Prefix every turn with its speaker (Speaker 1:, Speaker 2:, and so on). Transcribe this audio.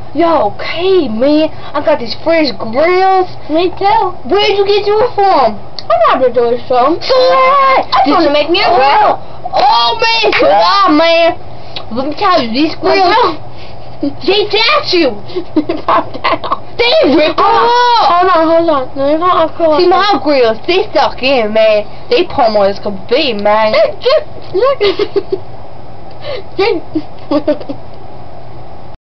Speaker 1: Yo, okay, man. I got these fresh grills.
Speaker 2: Me too.
Speaker 1: Where'd you get yours from?
Speaker 2: I'm not gonna do it, so.
Speaker 1: So what?
Speaker 2: I'm gonna make me a grill.
Speaker 1: Oh, man. So what, man? Let me tell you, these grills. They got you.
Speaker 2: Calm down.
Speaker 1: They rip off.
Speaker 2: Hold on. No, you're not cool.
Speaker 1: See, my grills, they stuck in, man. They pummel as could be, man.
Speaker 2: Look.